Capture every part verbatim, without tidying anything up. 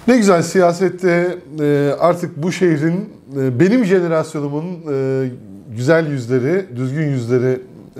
Ne güzel siyasette artık bu şehrin, benim jenerasyonumun güzel yüzleri, düzgün yüzleri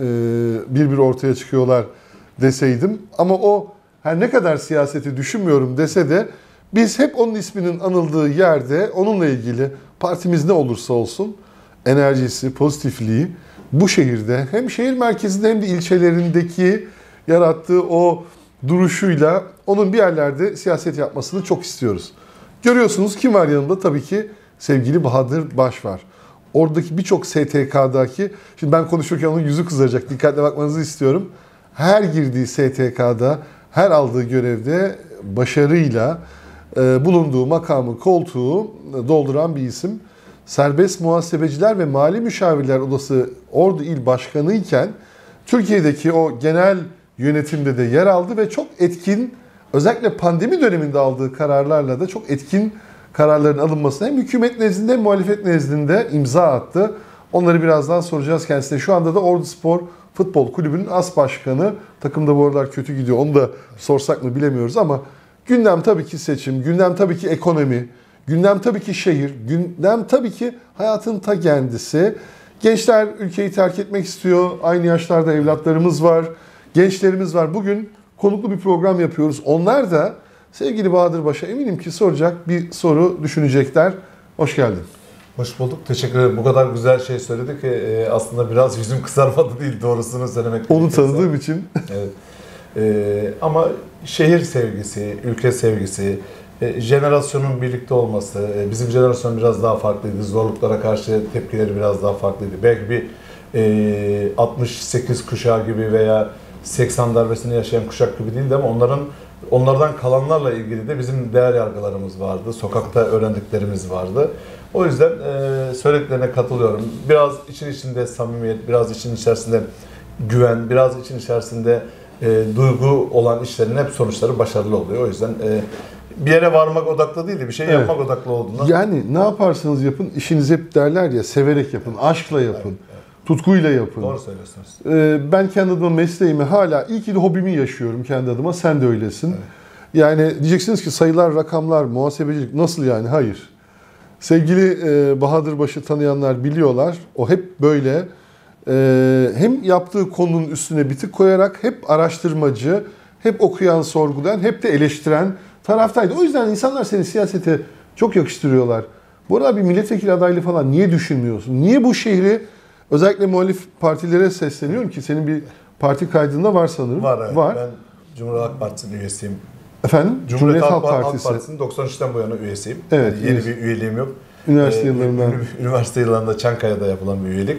bir bir ortaya çıkıyorlar deseydim. Ama o her ne kadar siyaseti düşünmüyorum dese de biz hep onun isminin anıldığı yerde onunla ilgili partimiz ne olursa olsun enerjisi, pozitifliği bu şehirde hem şehir merkezinde hem de ilçelerindeki yarattığı o duruşuyla onun bir yerlerde siyaset yapmasını çok istiyoruz. Görüyorsunuz kim var yanımda? Tabii ki sevgili Bahadır Baş var. Oradaki birçok S T K'daki, şimdi ben konuşurken onun yüzü kızaracak, dikkatle bakmanızı istiyorum. Her girdiği S T K'da, her aldığı görevde başarıyla e, bulunduğu makamı, koltuğu dolduran bir isim. Serbest Muhasebeciler ve Mali Müşavirler Odası Ordu İl Başkanı iken Türkiye'deki o genel yönetimde de yer aldı ve çok etkin, özellikle pandemi döneminde aldığı kararlarla da çok etkin kararların alınmasına hem hükümet nezdinde hem muhalefet nezdinde imza attı. Onları birazdan soracağız kendisine. Şu anda da Orduspor Futbol Kulübü'nün as başkanı. Takımda bu aralar kötü gidiyor. Onu da sorsak mı bilemiyoruz ama gündem tabii ki seçim, gündem tabii ki ekonomi, gündem tabii ki şehir, gündem tabii ki hayatın ta kendisi. Gençler ülkeyi terk etmek istiyor. Aynı yaşlarda evlatlarımız var, gençlerimiz var. Bugün konuklu bir program yapıyoruz. Onlar da sevgili Bahadır Baş'a eminim ki soracak bir soru düşünecekler. Hoş geldin. Hoş bulduk. Teşekkür ederim. Bu kadar güzel şey söyledi ki aslında biraz yüzüm kızarmadı değil, doğrusunu söylemek. Onu tanıdığım için. Evet. Ee, ama şehir sevgisi, ülke sevgisi, e, jenerasyonun birlikte olması, e, bizim jenerasyon biraz daha farklıydı. Zorluklara karşı tepkileri biraz daha farklıydı. Belki bir e, altmış sekiz kuşağı gibi veya seksen darbesini yaşayan kuşak gibi değildi ama onların onlardan kalanlarla ilgili de bizim değer yargılarımız vardı. Sokakta öğrendiklerimiz vardı. O yüzden e, söylediklerine katılıyorum. Biraz için içinde samimiyet, biraz için içerisinde güven, biraz için içerisinde e, duygu olan işlerin hep sonuçları başarılı oluyor. O yüzden e, bir yere varmak odaklı değil de bir şey evet. yapmak odaklı olduğundan. Yani ne yaparsanız yapın, işinizi hep derler ya, severek yapın, aşkla yapın. Evet, evet. Tutkuyla yapın. Doğru söylüyorsunuz. Ee, ben kendi adıma mesleğimi hala, iyi ki de hobimi yaşıyorum kendi adıma, sen de öylesin. Evet. Yani diyeceksiniz ki sayılar, rakamlar, muhasebecilik nasıl yani? Hayır. Sevgili e, Bahadır Baş'ı tanıyanlar biliyorlar. O hep böyle e, hem yaptığı konunun üstüne bir tık koyarak hep araştırmacı, hep okuyan, sorgulayan, hep de eleştiren taraftaydı. O yüzden insanlar seni siyasete çok yakıştırıyorlar. Bu arada bir milletvekili adaylığı falan niye düşünmüyorsun? Niye bu şehri, özellikle muhalif partilere sesleniyorum ki senin bir parti kaydında var sanırım. Var evet. Var. Ben Cumhuriyet Halk Partisi'nin üyesiyim. Efendim? Cumhuriyet, Cumhuriyet Halk, Halk Partisi. Partisi'nin doksan üçten bu yana üyesiyim. Evet. Yani yeni bir üyeliğim yok. Üniversite ee, yıllarından. Üniversite yıllarında Çankaya'da yapılan bir üyelik.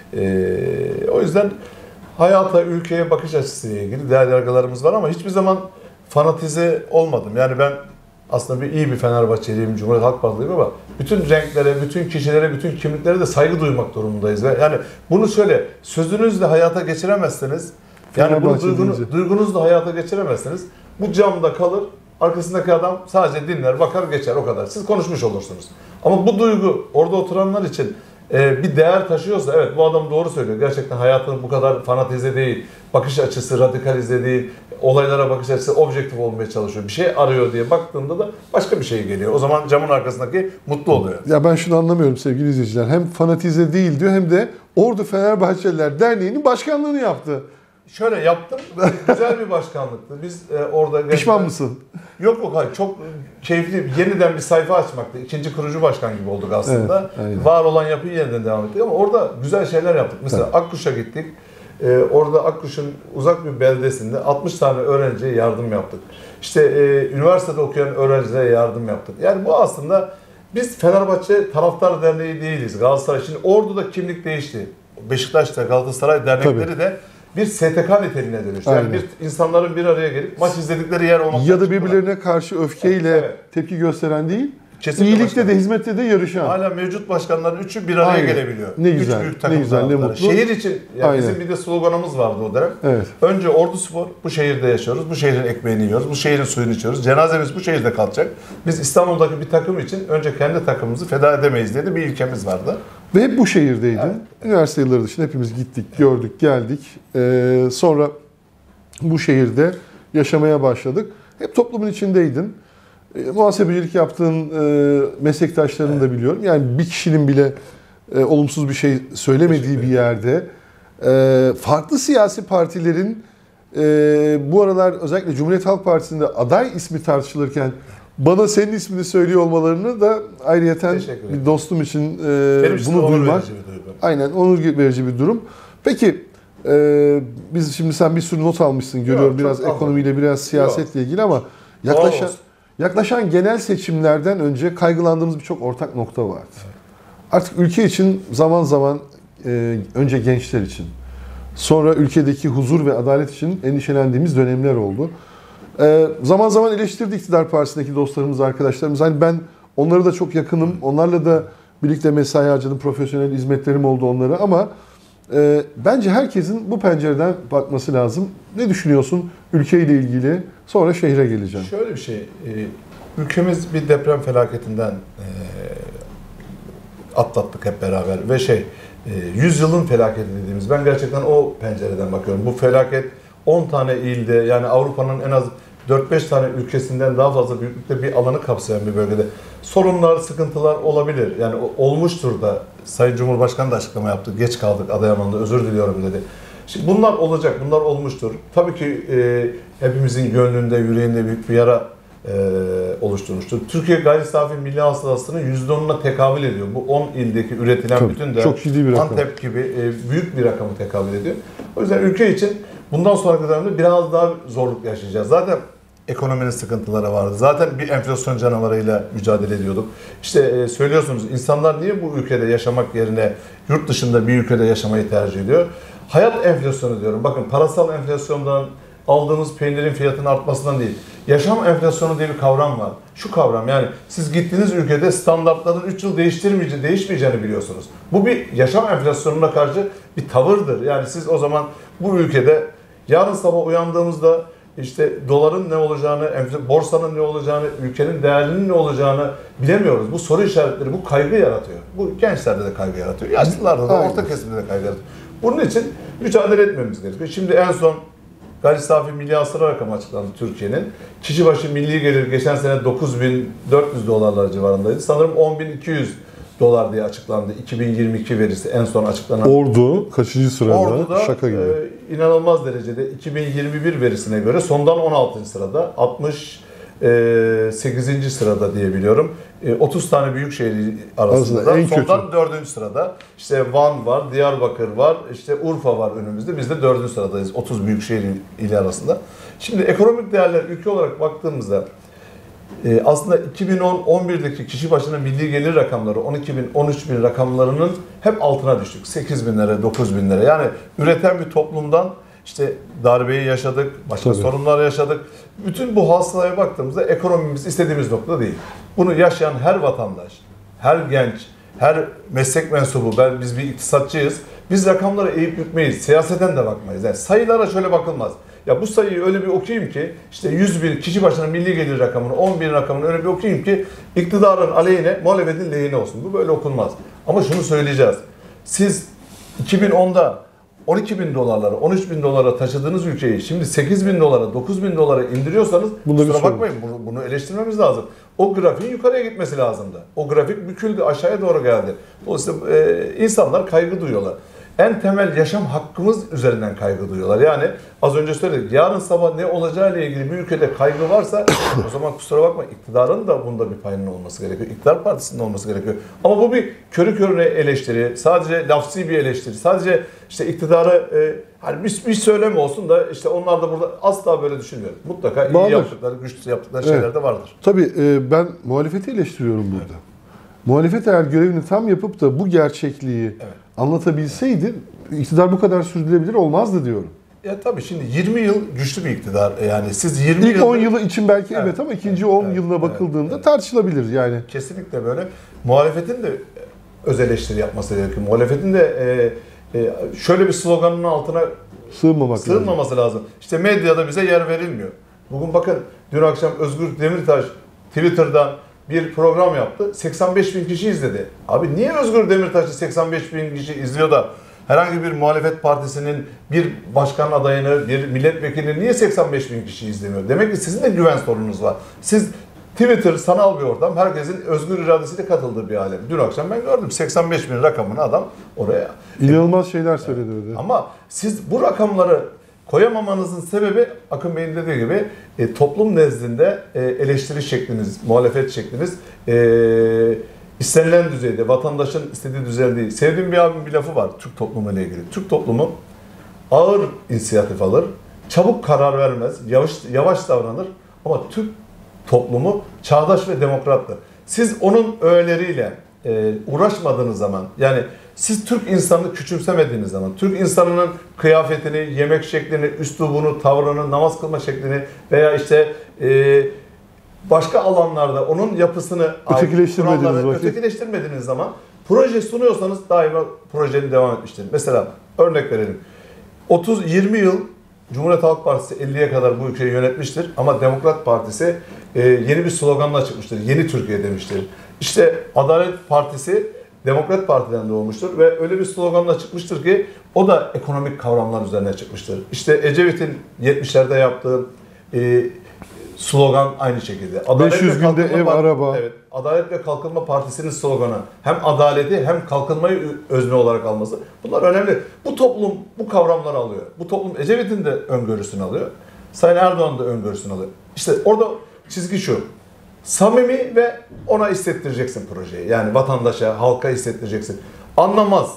Ee, o yüzden hayata, ülkeye bakış açısıyla ilgili değer yargılarımız var ama hiçbir zaman fanatize olmadım. Yani ben aslında bir iyi bir Fenerbahçeliyim, Cumhuriyet Halk Partiliyim ama bütün renklere, bütün kişilere, bütün kimliklere de saygı duymak durumundayız. Yani bunu şöyle sözünüzle hayata geçiremezseniz, yani bunu duygunu, duygunuzla hayata geçiremezseniz bu camda kalır, arkasındaki adam sadece dinler, bakar, geçer o kadar. Siz konuşmuş olursunuz. Ama bu duygu orada oturanlar için e, bir değer taşıyorsa, evet bu adam doğru söylüyor. Gerçekten hayatını bu kadar fanatize değil, bakış açısı radikalize değil, olaylara bakış açısı objektif olmaya çalışıyor. Bir şey arıyor diye baktığında da başka bir şey geliyor. O zaman camın arkasındaki mutlu oluyor. Ya ben şunu anlamıyorum sevgili izleyiciler. Hem fanatize değil diyor hem de Ordu Fenerbahçeliler Derneği'nin başkanlığını yaptı. Şöyle yaptım. Güzel bir başkanlıktı. Biz e, orada... Pişman mısın? Yok yok hayır. Çok keyifli. Yeniden bir sayfa açmaktı. İkinci kurucu başkan gibi olduk aslında. Evet, var olan yapıyı yeniden devam ettik ama orada güzel şeyler yaptık. Mesela evet. Akkuş'a gittik. Ee, orada Akkuş'un uzak bir beldesinde altmış tane öğrenciye yardım yaptık. İşte e, üniversitede okuyan öğrencilere yardım yaptık. Yani bu aslında biz Fenerbahçe Taraftar Derneği değiliz. Galatasaray. Şimdi Ordu'da kimlik değişti. Beşiktaş'ta Galatasaray dernekleri Tabii. de bir S T K niteliğine dönüştü. Yani Aynen. bir insanların bir araya gelip maç izledikleri yer olmaktan ya da birbirlerine çıktılar. Karşı öfkeyle evet. tepki gösteren değil. Kesinlikle İyilikte başkanım. de hizmette de yarışan. Hala mevcut başkanların üçü bir araya Aynen. gelebiliyor. Ne güzel. Üç büyük takım ne güzel, ne mutlu. Şehir için yani bizim bir de sloganımız vardı o dönem. Evet. Önce Orduspor, bu şehirde yaşıyoruz, bu şehrin ekmeğini yiyoruz, bu şehrin suyunu içiyoruz. Cenazemiz bu şehirde kalacak. Biz İstanbul'daki bir takım için önce kendi takımımızı feda edemeyiz diye de bir ilkemiz vardı. Ve hep bu şehirdeydin. Evet. Üniversite yılları dışında hepimiz gittik, gördük, geldik. Ee, sonra bu şehirde yaşamaya başladık. Hep toplumun içindeydin. E, muhasebecilik yaptığın e, meslektaşlarını Evet. da biliyorum. Yani bir kişinin bile e, olumsuz bir şey söylemediği bir yerde e, farklı siyasi partilerin e, bu aralar özellikle Cumhuriyet Halk Partisi'nde aday ismi tartışılırken bana senin ismini söylüyor olmalarını da ayrıyeten bir dostum için e, Benim için bunu onur duymak. verici bir duygu. Aynen onur verici bir durum. Peki e, biz şimdi sen bir sürü not almışsın görüyorum, Yok, biraz çok almadım. ekonomiyle biraz siyasetle ilgili ama yaklaşan olsun. yaklaşan genel seçimlerden önce kaygılandığımız birçok ortak nokta vardı. Artık ülke için zaman zaman e, önce gençler için sonra ülkedeki huzur ve adalet için endişelendiğimiz dönemler oldu. E, zaman zaman eleştirdi iktidar partisindeki dostlarımız, arkadaşlarımız. Hani ben onlara da çok yakınım. Onlarla da birlikte mesai harcadım. Profesyonel hizmetlerim oldu onlara ama e, bence herkesin bu pencereden bakması lazım. Ne düşünüyorsun ülkeyle ilgili? Sonra şehre geleceğim. Şöyle bir şey, e, ülkemiz bir deprem felaketinden e, atlattık hep beraber ve şey, e, yüzyılın felaketi dediğimiz, ben gerçekten o pencereden bakıyorum. Bu felaket on tane ilde, yani Avrupa'nın en az dört beş tane ülkesinden daha fazla büyüklükte bir alanı kapsayan bir bölgede. Sorunlar, sıkıntılar olabilir. Yani olmuştur da, Sayın Cumhurbaşkanı da açıklama yaptı. Geç kaldık Adıyaman'da, özür diliyorum dedi. Şimdi bunlar olacak, bunlar olmuştur. Tabii ki e, hepimizin gönlünde, yüreğinde büyük bir yara e, oluşturmuştur. Türkiye gayri safi milli hasılasının yüzde onuna tekabül ediyor. Bu on ildeki üretilen Tabii, bütün de çok ciddi bir rakam. Antep gibi e, büyük bir rakamı tekabül ediyor. O yüzden ülke için bundan sonraki dönemde biraz daha zorluk yaşayacağız. Zaten ekonominin sıkıntıları vardı. Zaten bir enflasyon canavarıyla mücadele ediyorduk. İşte e, söylüyorsunuz, insanlar niye bu ülkede yaşamak yerine yurt dışında bir ülkede yaşamayı tercih ediyor? Hayat enflasyonu diyorum. Bakın, parasal enflasyondan, aldığımız peynirin fiyatının artmasından değil. Yaşam enflasyonu diye bir kavram var. Şu kavram, yani siz gittiğiniz ülkede standartların üç yıl değiştirmeyeceğini, değişmeyeceğini biliyorsunuz. Bu bir yaşam enflasyonuna karşı bir tavırdır. Yani siz o zaman bu ülkede yarın sabah uyandığımızda işte doların ne olacağını, borsanın ne olacağını, ülkenin değerinin ne olacağını bilemiyoruz. Bu soru işaretleri, bu kaygı yaratıyor. Bu gençlerde de kaygı yaratıyor. Yaşlılarda da, orta kesimde de kaygı yaratıyor. Bunun için mücadele etmemiz gerekiyor. Şimdi en son gayri safi milli hasıla rakamı açıklandı Türkiye'nin. Kişi başı milli gelir geçen sene dokuz bin dört yüz dolarlar civarındaydı. Sanırım on bin iki yüz dolar diye açıklandı. iki bin yirmi iki verisi en son açıklanan. Ordu kaçıncı sırada? Ordu'da Şaka gibi. E, inanılmaz derecede iki bin yirmi bir verisine göre sondan on altıncı sırada, altmış sekizinci sırada diye biliyorum. E, otuz tane büyük şehir arasında, Aslında en sondan kötü. dördüncü sırada. İşte Van var, Diyarbakır var, işte Urfa var önümüzde. Biz de dördüncü sıradayız otuz büyük şehir ili arasında. Şimdi ekonomik değerler ülke olarak baktığımızda e, aslında iki bin on on birdeki kişi başına milli gelir rakamları on iki bin on üç bin rakamlarının hep altına düştük. sekiz binlere, dokuz binlere. Yani üreten bir toplumdan işte darbeyi yaşadık, başka Tabii. sorunlar yaşadık. Bütün bu hasılaya baktığımızda ekonomimiz istediğimiz noktada değil. Bunu yaşayan her vatandaş, her genç, her meslek mensubu, ben biz bir iktisatçıyız. Biz rakamlara eğip bükmeyiz, siyaseten de bakmayız. Yani sayılara şöyle bakılmaz. Ya bu sayıyı öyle bir okuyayım ki, işte yüz bin kişi başına milli gelir rakamını, on bin rakamını öyle bir okuyayım ki iktidarın aleyhine, muhalefetin lehine olsun. Bu böyle okunmaz. Ama şunu söyleyeceğiz. Siz iki bin onda on iki bin dolarlara, on üç bin dolara taşıdığınız ülkeyi şimdi sekiz bin dolara, dokuz bin dolara indiriyorsanız Bunda bir kusura sorun. bakmayın, bunu, bunu eleştirmemiz lazım. O grafiğin yukarıya gitmesi lazımdı. O grafik büküldü, aşağıya doğru geldi. Dolayısıyla e, insanlar kaygı duyuyorlar. En temel yaşam hakkımız üzerinden kaygı duyuyorlar. Yani az önce söyledik, yarın sabah ne olacağı ile ilgili bir ülkede kaygı varsa o zaman kusura bakma, iktidarın da bunda bir payının olması gerekiyor. İktidar partisinin olması gerekiyor. Ama bu bir körü körüne eleştiri, sadece lafsi bir eleştiri, sadece işte iktidarı e, hani bir, bir söylem olsun da işte onlar da burada, asla böyle düşünmüyorum. Mutlaka iyi Vardır. yaptıkları, güçlü yaptıkları şeyler Evet. de vardır. Tabii e, ben muhalefeti eleştiriyorum burada. Evet. Muhalefet eğer görevini tam yapıp da bu gerçekliği Evet. anlatabilseydi iktidar bu kadar sürdürülebilir olmazdı diyorum. Ya tabii şimdi yirmi yıl güçlü bir iktidar. Yani siz yirmi İlk yıldır- on yılı için belki evet, Evet, ama ikinci evet, on evet, yılına evet, bakıldığında evet. tartışılabilir yani. Kesinlikle böyle. Muhalefetin de öz eleştiri yapması gerekiyor. Muhalefetin de e, e, şöyle bir sloganın altına Sığınmamak lazım. sığınmaması lazım. İşte medyada bize yer verilmiyor. Bugün bakın, dün akşam Özgür Demirtaş Twitter'dan bir program yaptı. seksen beş bin kişi izledi. Abi niye Özgür Demirtaş'ı seksen beş bin kişi izliyor da herhangi bir muhalefet partisinin bir başkan adayını, bir milletvekilini niye seksen beş bin kişi izlemiyor? Demek ki sizin de güven sorununuz var. Siz Twitter sanal bir ortam. Herkesin özgür iradesiyle katıldığı bir alem. Dün akşam ben gördüm seksen beş bin rakamını adam oraya. İnanılmaz şeyler söyledi öyle. Ama siz bu rakamları koyamamanızın sebebi Akın Bey'in dediği gibi e, toplum nezdinde e, eleştiri şekliniz, muhalefet şekliniz e, istenilen düzeyde, vatandaşın istediği düzeyde değil. Sevdiğim bir abimin bir lafı var Türk toplumu ile ilgili. Türk toplumu ağır inisiyatif alır, çabuk karar vermez, yavaş yavaş davranır ama Türk toplumu çağdaş ve demokrattır. Siz onun öğeleriyle e, uğraşmadığınız zaman, yani siz Türk insanını küçümsemediğiniz zaman, Türk insanının kıyafetini, yemek şeklini, üslubunu, tavrını, namaz kılma şeklini veya işte e, başka alanlarda onun yapısını, ötekileştirmediğiniz, vakit. ötekileştirmediğiniz zaman proje sunuyorsanız daima projenin devam etmiştir. Mesela örnek verelim. otuz yirmi yıl Cumhuriyet Halk Partisi elliye kadar bu ülkeyi yönetmiştir ama Demokrat Partisi e, yeni bir sloganla çıkmıştır. Yeni Türkiye demiştir. İşte Adalet Partisi Demokrat Parti'den doğmuştur ve öyle bir sloganla çıkmıştır ki o da ekonomik kavramlar üzerine çıkmıştır. İşte Ecevit'in yetmişlerde yaptığı e, slogan aynı şekilde. Adalet beş yüz günde ev, Part- araba. Evet, Adalet ve Kalkınma Partisi'nin sloganı hem adaleti hem kalkınmayı özne olarak alması. Bunlar önemli. Bu toplum bu kavramları alıyor. Bu toplum Ecevit'in de öngörüsünü alıyor. Sayın Erdoğan da öngörüsünü alıyor. İşte orada çizgi şu. Samimi ve ona hissettireceksin projeyi. Yani vatandaşa, halka hissettireceksin. Anlamaz.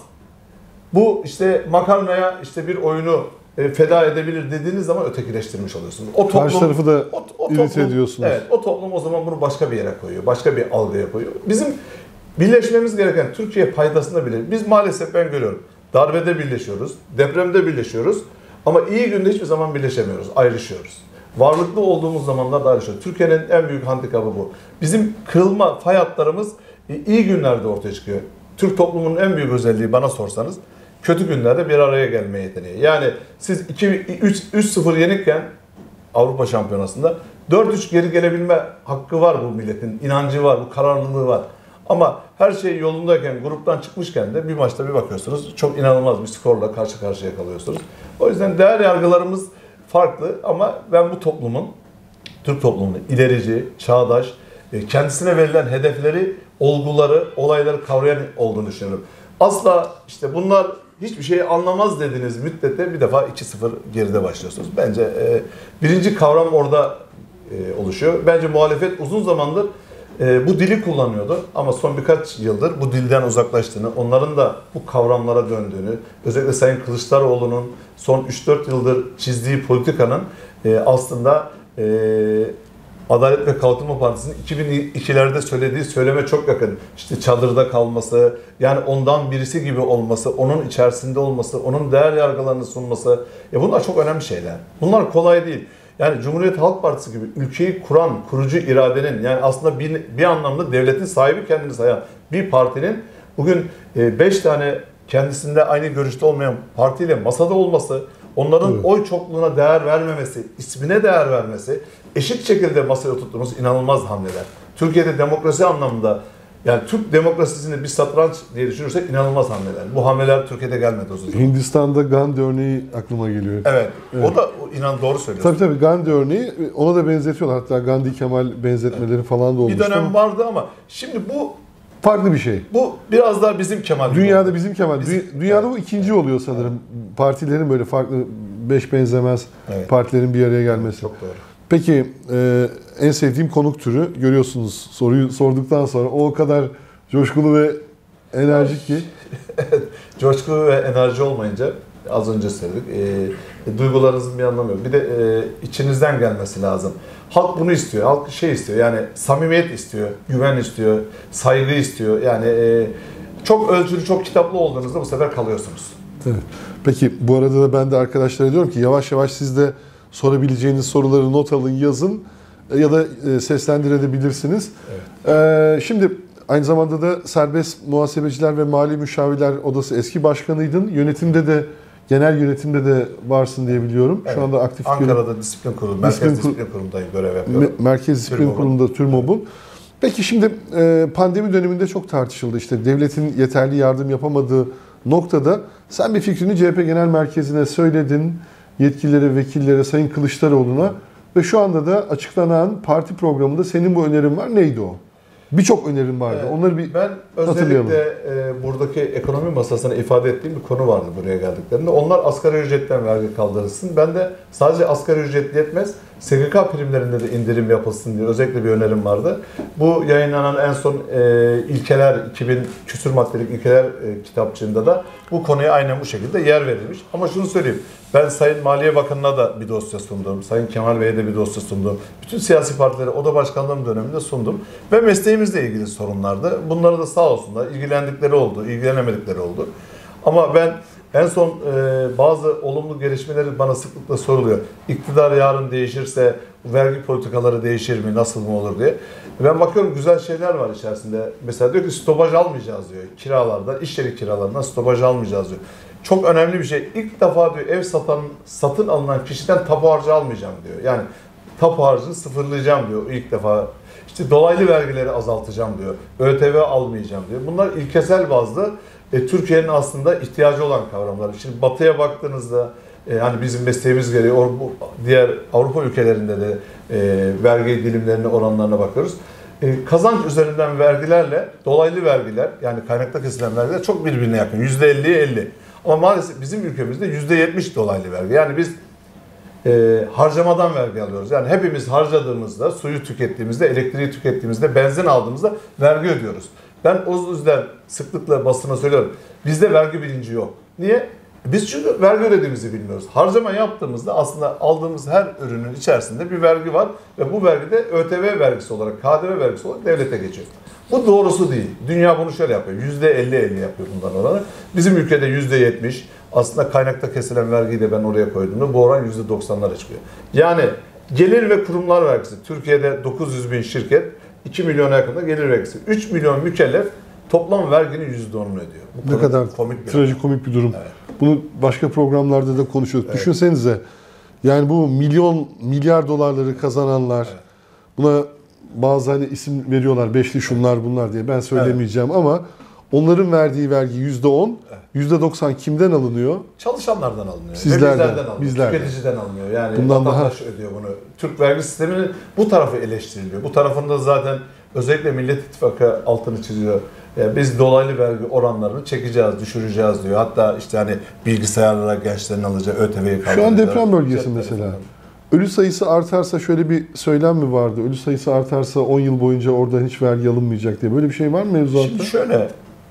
Bu işte makarnaya işte bir oyunu e, feda edebilir dediğiniz zaman ötekileştirmiş oluyorsunuz. O toplum, Karşı tarafı da o, o irite toplum, ediyorsunuz. Evet, o toplum o zaman bunu başka bir yere koyuyor. Başka bir algıya koyuyor. Bizim birleşmemiz gereken Türkiye paydasında bile biz maalesef ben görüyorum. Darbede birleşiyoruz, depremde birleşiyoruz ama iyi günde hiçbir zaman birleşemiyoruz, ayrışıyoruz. Varlıklı olduğumuz zamanlarda ayrışıyoruz. Türkiye'nin en büyük handikapı bu. Bizim kırılma fay hatlarımız iyi günlerde ortaya çıkıyor. Türk toplumunun en büyük özelliği bana sorsanız kötü günlerde bir araya gelme yeteneği. Yani siz üç sıfır yenikken Avrupa Şampiyonası'nda dört üç geri gelebilme hakkı var bu milletin. İnancı var, bu kararlılığı var. Ama her şey yolundayken, gruptan çıkmışken de bir maçta bir bakıyorsunuz çok inanılmaz bir skorla karşı karşıya kalıyorsunuz. O yüzden değer yargılarımız farklı ama ben bu toplumun, Türk toplumunun ilerici, çağdaş, kendisine verilen hedefleri, olguları, olayları kavrayan olduğunu düşünüyorum. Asla işte bunlar hiçbir şeyi anlamaz dediğiniz müddette bir defa iki sıfır geride başlıyorsunuz. Bence e, birinci kavram orada e, oluşuyor. Bence muhalefet uzun zamandır e, bu dili kullanıyordu ama son birkaç yıldır bu dilden uzaklaştığını, onların da bu kavramlara döndüğünü, özellikle Sayın Kılıçdaroğlu'nun son üç dört yıldır çizdiği politikanın e, aslında e, Adalet ve Kalkınma Partisi'nin iki bin ikilerde söylediği söyleme çok yakın. İşte çadırda kalması, yani ondan birisi gibi olması, onun içerisinde olması, onun değer yargılarını sunması. Ya bunlar çok önemli şeyler. Bunlar kolay değil. Yani Cumhuriyet Halk Partisi gibi ülkeyi kuran, kurucu iradenin, yani aslında bir, bir anlamda devletin sahibi kendini sayan bir partinin bugün beş tane kendisinde aynı görüşte olmayan partiyle masada olması, onların evet. oy çokluğuna değer vermemesi, ismine değer vermesi, eşit şekilde masaya oturttuğumuz inanılmaz hamleler. Türkiye'de demokrasi anlamında, yani Türk demokrasisini bir satranç diye düşünürsek inanılmaz hamleler. Bu hamleler Türkiye'de gelmedi o zaman. Hindistan'da Gandhi örneği aklıma geliyor. Evet, evet. O da inan doğru söylüyorsun. Tabii tabii Gandhi örneği, ona da benzetiyorlar. Hatta Gandhi Kemal benzetmeleri evet. falan da olmuştu. Bir dönem vardı ama şimdi bu farklı bir şey. Bu biraz daha bizim Kemal. Dünyada bizim Kemal. Bizim, Dünyada evet. bu ikinci oluyor sanırım. Evet. Partilerin böyle farklı, beş benzemez evet. partilerin bir araya gelmesi. Çok doğru. Peki e, en sevdiğim konuk türü, görüyorsunuz soruyu sorduktan sonra o o kadar coşkulu ve enerjik ki. Evet, coşku ve enerji olmayınca az önce söyledik. E, duygularınızın bir anlamı yok. Bir de e, içinizden gelmesi lazım. Halk bunu istiyor. Halk şey istiyor. Yani samimiyet istiyor, güven istiyor, saygı istiyor. Yani e, çok ölçülü, çok kitaplı olduğunuzda bu sefer kalıyorsunuz. Evet. Peki bu arada da ben de arkadaşlara diyorum ki yavaş yavaş siz de sorabileceğiniz soruları not alın, yazın ya da seslendirebilirsiniz. Evet. Ee, şimdi aynı zamanda da Serbest Muhasebeciler ve Mali Müşavirler Odası eski başkanıydın. Yönetimde de, genel yönetimde de varsın diye biliyorum. Evet. Şu anda aktif Ankara'da görev... Disiplin Kurulu, Merkez Disiplin, Disiplin Kurulu'ndayım, görev yapıyorum. Merkez Disiplin Kurulu'nda TÜRMOB'un. Peki şimdi pandemi döneminde çok tartışıldı. İşte devletin yeterli yardım yapamadığı noktada sen bir fikrini C H P Genel Merkezi'ne söyledin. Yetkililere, vekillere, Sayın Kılıçdaroğlu'na. Ve şu anda da açıklanan parti programında senin bu önerin var. Neydi o? Birçok önerim vardı. Evet, Onları bir ben hatırlayalım. özellikle e, buradaki ekonomi masasına ifade ettiğim bir konu vardı buraya geldiklerinde. Onlar asgari ücretten vergi kaldırılsın. Ben de sadece asgari ücret yetmez, S G K primlerinde de indirim yapılsın diye özellikle bir önerim vardı. Bu yayınlanan en son e, ilkeler, iki bin küsur maddelik ilkeler e, kitapçığında da bu konuya aynen bu şekilde yer verilmiş. Ama şunu söyleyeyim, ben Sayın Maliye Bakanı'na da bir dosya sundum, Sayın Kemal Bey'e de bir dosya sundum. Bütün siyasi partilere oda başkanlığım döneminde sundum. Ve mesleğimizle ilgili sorunlardı. Bunları da sağ olsunlar ilgilendikleri oldu, ilgilenemedikleri oldu. Ama ben en son e, bazı olumlu gelişmeleri bana sıklıkla soruluyor. İktidar yarın değişirse vergi politikaları değişir mi, nasıl mı olur diye. Ben bakıyorum güzel şeyler var içerisinde. Mesela diyor ki stopaj almayacağız diyor. Kiralarda, iş yeri kiralarından stopaj almayacağız diyor. Çok önemli bir şey. İlk defa diyor ev satan, satın alınan kişiden tapu harcı almayacağım diyor. Yani tapu harcını sıfırlayacağım diyor ilk defa. İşte dolaylı vergileri azaltacağım diyor. ÖTV almayacağım diyor. Bunlar ilkesel bazlı. E, Türkiye'nin aslında ihtiyacı olan kavramlar. Şimdi batıya baktığınızda e, hani bizim mesleğimiz gereği or, bu, diğer Avrupa ülkelerinde de e, vergi dilimlerine, oranlarına bakıyoruz. E, kazanç üzerinden vergilerle dolaylı vergiler yani kaynakta kesilen vergiler çok birbirine yakın. yüzde elliye elli. Ama maalesef bizim ülkemizde yüzde yetmiş dolaylı vergi. Yani biz e, harcamadan vergi alıyoruz. Yani hepimiz harcadığımızda, suyu tükettiğimizde, elektriği tükettiğimizde, benzin aldığımızda vergi ödüyoruz. Ben o yüzden sıklıkla basına söylüyorum. Bizde vergi bilinci yok. Niye? Biz çünkü vergi ödediğimizi bilmiyoruz. Harcama yaptığımızda aslında aldığımız her ürünün içerisinde bir vergi var ve bu vergi de ÖTV vergisi olarak, K D V vergisi olarak devlete geçiyor. Bu doğrusu değil. Dünya bunu şöyle yapıyor. yüzde elli elli yapıyor bundan oranı. Bizim ülkede yüzde yetmiş. Aslında kaynakta kesilen vergiyi de ben oraya koyduğumda bu oran yüzde doksanlara çıkıyor. Yani gelir ve kurumlar vergisi. Türkiye'de dokuz yüz bin şirket, iki milyona yakında gelir vergisi. üç milyon mükellef toplam verginin yüzde onunu ödüyor. Bu ne kadar komik bir trajikomik bir durum. Evet. Bunu başka programlarda da konuşuyoruz. Evet. Düşünsenize yani bu milyon milyar dolarları kazananlar evet. buna bazı hani isim veriyorlar beşli şunlar bunlar diye ben söylemeyeceğim evet. ama onların verdiği vergi yüzde on, yüzde doksan kimden alınıyor? Çalışanlardan alınıyor. Sizlerden, bizlerden alınıyor. Bizlerden. Tüketiciden alınıyor. Yani bundan vatandaş daha... ödüyor bunu. Türk vergi sisteminin bu tarafı eleştiriliyor. Bu tarafında zaten özellikle Millet İttifakı altını çiziyor. Yani biz dolaylı vergi oranlarını çekeceğiz, düşüreceğiz diyor. Hatta işte hani bilgisayarlara gençlerin alacağı ÖTV'yi kaldıracağız. Şu an deprem bölgesi mesela. Ölü sayısı artarsa şöyle bir söylem mi vardı? Ölü sayısı artarsa on yıl boyunca orada hiç vergi alınmayacak diye. Böyle bir şey var mı mevzuatta? Şimdi şöyle,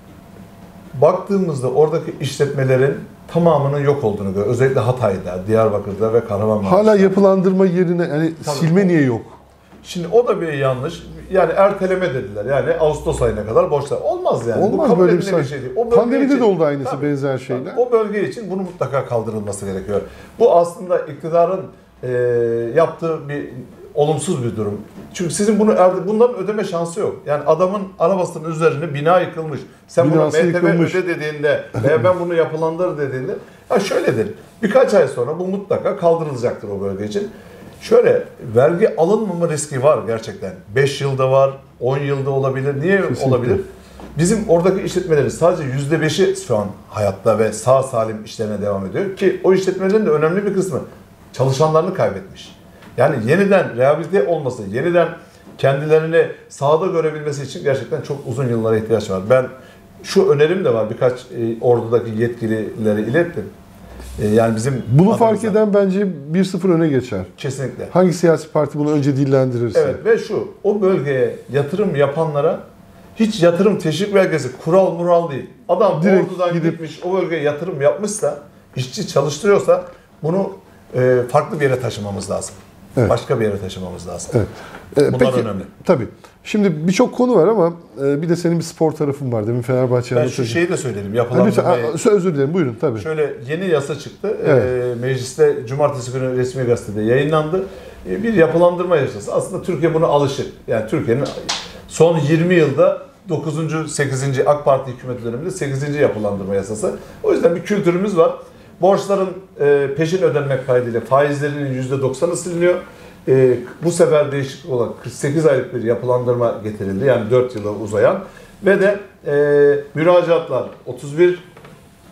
baktığımızda oradaki işletmelerin tamamının yok olduğunu görüyoruz. Özellikle Hatay'da, Diyarbakır'da ve Kahramanmaraş'ta. Hala yapılandırma yerine yani tabii, silme niye yok? Şimdi o da bir yanlış. Yani erteleme dediler. Yani Ağustos ayına kadar borçlar. Olmaz yani. Olmaz bu böyle bir şey. şey değil. O Pandemide için, de oldu aynısı tabii, benzer şeyler. Tabii, o bölge için bunu mutlaka kaldırılması gerekiyor. Bu aslında iktidarın e, yaptığı bir olumsuz bir durum. Çünkü sizin bunu bunların ödeme şansı yok. Yani adamın arabasının üzerine bina yıkılmış. Sen Binası buna M T V öde dediğinde veya ben bunu yapılandır dediğinde ya şöyledir. Birkaç ay sonra bu mutlaka kaldırılacaktır o bölge için. Şöyle vergi alınmama riski var gerçekten. beş yılda var, on yılda olabilir. Niye Kesinlikle. olabilir? Bizim oradaki işletmelerin sadece yüzde beşi şu an hayatta ve sağ salim işlerine devam ediyor. Ki o işletmelerin de önemli bir kısmı çalışanlarını kaybetmiş. Yani yeniden rehabilite olması, yeniden kendilerini sahada görebilmesi için gerçekten çok uzun yıllara ihtiyaç var. Ben şu önerim de var, birkaç e, ordudaki yetkilileri ilettim. E, yani bizim bunu adımıza, fark eden bence bir sıfır öne geçer. Kesinlikle. Hangi siyasi parti bunu önce dillendirirse. Evet ve şu, o bölgeye yatırım yapanlara hiç yatırım teşvik belgesi, kural mural değil. Adam direkt ordudan gidip, gitmiş, o bölgeye yatırım yapmışsa, işçi çalıştırıyorsa bunu e, farklı bir yere taşımamız lazım. Evet. Başka bir yere taşımamız lazım. Evet. Ee, Bunlar peki, önemli. Tabii. Şimdi birçok konu var ama e, bir de senin bir spor tarafın var. Demin Fenerbahçe'ye Ben şu şeyi de söyleyelim. Yapılandırmayı... Özür dilerim. Buyurun. Tabii. Şöyle yeni yasa çıktı. Evet. E, mecliste cumartesi günü resmi gazetede yayınlandı. E, bir yapılandırma yasası. Aslında Türkiye buna alışık. Yani Türkiye'nin son yirmi yılda dokuzuncu sekizinci AK Parti hükümeti döneminde sekizinci yapılandırma yasası. O yüzden bir kültürümüz var. Borçların e, peşin ödenmek kaydıyla faizlerinin yüzde doksanı siliniyor. E, bu sefer değişiklik olarak kırk sekiz aylık bir yapılandırma getirildi. Yani dört yıla uzayan. Ve de e, müracaatlar otuz bir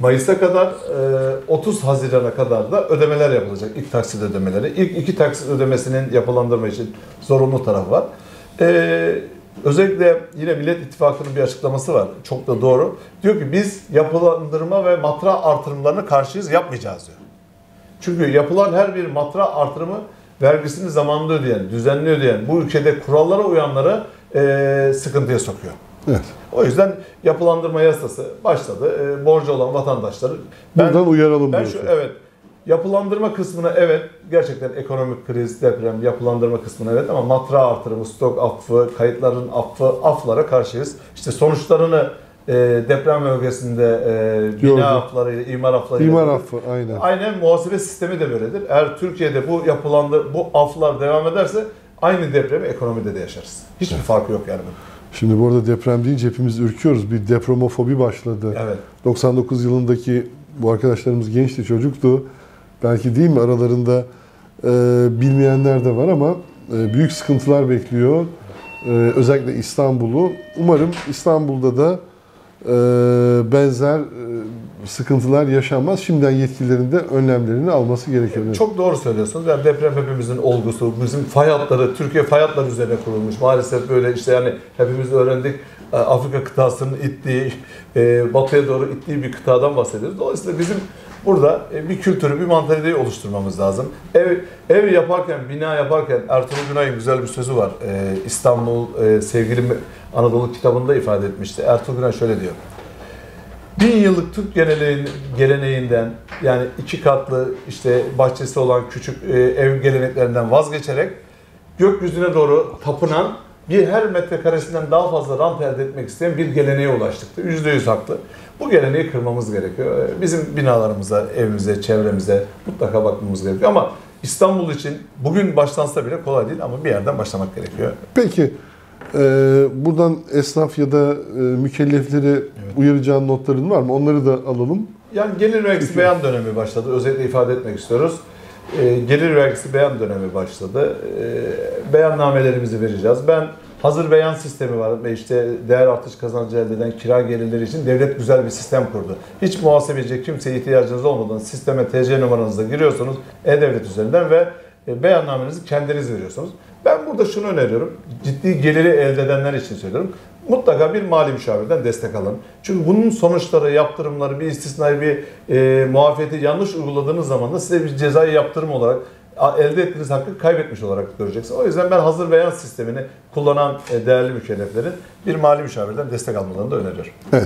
Mayıs'a kadar, e, otuz Haziran'a kadar da ödemeler yapılacak. İlk taksit ödemeleri. İlk iki taksit ödemesinin yapılandırma için zorunlu tarafı var. E, özellikle yine Millet İttifakı'nın bir açıklaması var. Çok da doğru. Diyor ki biz yapılandırma ve matra artırımlarına karşıyız, yapmayacağız diyor. Çünkü yapılan her bir matra artırımı vergisini zamanında ödeyen, düzenli ödeyen, bu ülkede kurallara uyanları e, sıkıntıya sokuyor. Evet. O yüzden yapılandırma yasası başladı. E, borcu olan vatandaşları. Buradan uyaralım. Ben şu, evet. Yapılandırma kısmına evet, gerçekten ekonomik kriz, deprem, yapılandırma kısmına evet, ama matra artırımı, stok affı, kayıtların affı, aflara karşıyız. İşte sonuçlarını e, deprem bölgesinde e, bina Gördüm. aflarıyla, imar aflarıyla. İmar affı, aynen. Aynen, muhasebe sistemi de böyledir. Eğer Türkiye'de bu yapılandır, bu aflar devam ederse aynı depremi ekonomide de yaşarız. Hiçbir evet. farkı yok yani. Şimdi bu arada deprem deyince hepimiz ürküyoruz. Bir depremofobi başladı. Evet. doksan dokuz yılındaki bu arkadaşlarımız gençti, çocuktu. Belki değil mi aralarında e, bilmeyenler de var ama e, büyük sıkıntılar bekliyor. E, özellikle İstanbul'u. Umarım İstanbul'da da e, benzer e, sıkıntılar yaşanmaz. Şimdiden yetkililerin de önlemlerini alması gerekiyor. Çok doğru söylüyorsunuz. Yani deprem hepimizin olgusu, bizim fay hatları, Türkiye fay hatları üzerine kurulmuş. Maalesef böyle işte, yani hepimiz öğrendik. Afrika kıtasının ittiği, e, batıya doğru ittiği bir kıtadan bahsediyoruz. Dolayısıyla bizim burada bir kültürü, bir mantaliteyi oluşturmamız lazım. Ev ev yaparken, bina yaparken Ertuğrul Günay'ın güzel bir sözü var. Ee, İstanbul e, Sevgili Anadolu kitabında ifade etmişti. Ertuğrul Günay şöyle diyor. Bin yıllık Türk geleneğin, geleneğinden, yani iki katlı işte bahçesi olan küçük e, ev geleneklerinden vazgeçerek gökyüzüne doğru tapınan, bir her metrekaresinden daha fazla rant elde etmek isteyen bir geleneğe ulaştık. Yüzde yüz haklı. Bu geleneği kırmamız gerekiyor. Bizim binalarımıza, evimize, çevremize mutlaka bakmamız gerekiyor. Ama İstanbul için bugün başlansa bile kolay değil, ama bir yerden başlamak gerekiyor. Peki, e, buradan esnaf ya da e, mükellefleri evet. uyaracağın notların var mı? Onları da alalım. Yani gelir vergisi beyan dönemi başladı. Özellikle ifade etmek istiyoruz. E, gelir vergisi beyan dönemi başladı. E, beyannamelerimizi vereceğiz. Ben hazır beyan sistemi var ve işte değer artış kazancı elde eden kira gelirleri için devlet güzel bir sistem kurdu. Hiç muhasebeci kimseye ihtiyacınız olmadan sisteme T C numaranızla giriyorsunuz E-Devlet üzerinden ve beyannamenizi kendiniz veriyorsunuz. Ben burada şunu öneriyorum. Ciddi geliri elde edenler için söylüyorum. Mutlaka bir mali müşavirden destek alın. Çünkü bunun sonuçları, yaptırımları, bir istisnai bir e, muafiyeti yanlış uyguladığınız zaman da size bir cezai yaptırım olarak elde ettiğiniz hakkı kaybetmiş olarak göreceksiniz. O yüzden ben hazır beyan sistemini kullanan değerli mükelleflerin bir mali müşavirden destek almalarını da öneriyorum. Evet.